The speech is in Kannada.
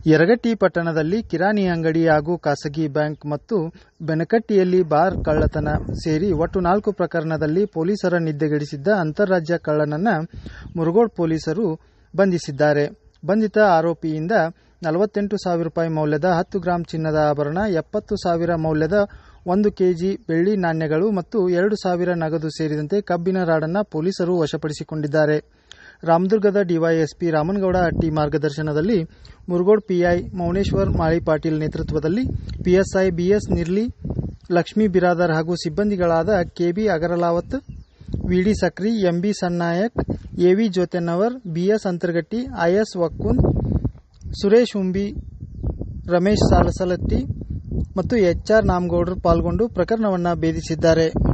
ಯರಗಟ್ಟಿ ಪಟ್ಟಣದಲ್ಲಿ ಕಿರಾಣಿ ಅಂಗಡಿ ಹಾಗೂ ಖಾಸಗಿ ಬ್ಯಾಂಕ್ ಮತ್ತು ಬೆನಕಟ್ಟಿಯಲ್ಲಿ ಬಾರ್ ಕಳ್ಳತನ ಸೇರಿ ಒಟ್ಟು 4 ಪ್ರಕರಣದಲ್ಲಿ ಪೊಲೀಸರ ನಿದ್ದೆಗೆಡಿಸಿದ್ದ ಅಂತಾರಾಜ್ಯ ಕಳ್ಳನನ್ನ ಮುರುಗೋಡ್ ಪೊಲೀಸರು ಬಂಧಿಸಿದ್ದಾರೆ. ಬಂಧಿತ ಆರೋಪಿಯಿಂದ 48,000 ರೂಪಾಯಿ ಮೌಲ್ಯದ 10 ಗ್ರಾಂ ಚಿನ್ನದ ಆಭರಣ, 70,000 ಮೌಲ್ಯದ 1 ಕೆಜಿ ಬೆಳ್ಳಿ ನಾಣ್ಯಗಳು ಮತ್ತು 2,000 ನಗದು ಸೇರಿದಂತೆ ಕಬ್ಬಿಣ ರಾಡನ್ನು ಪೊಲೀಸರು ವಶಪಡಿಸಿಕೊಂಡಿದ್ದಾರೆ. ರಾಮದುರ್ಗದ ಡಿವೈಎಸ್ಪಿ ರಾಮನಗೌಡ ಹಟ್ಟಿ ಮಾರ್ಗದರ್ಶನದಲ್ಲಿ ಮುರುಗೋಡ್ ಪಿಐ ಮೌನೇಶ್ವರ್ ಮಾಳಿಪಾಟೀಲ್ ನೇತೃತ್ವದಲ್ಲಿ ಪಿಎಸ್ಐ ಬಿಎಸ್ ನಿರ್ಲಿ, ಲಕ್ಷ್ಮೀ ಬಿರಾದರ್ ಹಾಗೂ ಸಿಬ್ಬಂದಿಗಳಾದ KB Agaralavat, VD Sakri, MB Sannayak, AV Jyotennavar, BS Antargatti, IS Vakkun, Suresh Humbi, Ramesh Salasalatti ಮತ್ತು ಎಚ್ಆರ್ ನಾಮಗೌಡರು ಪಾಲ್ಗೊಂಡು ಪ್ರಕರಣವನ್ನು ಭೇದಿಸಿದ್ದಾರೆ.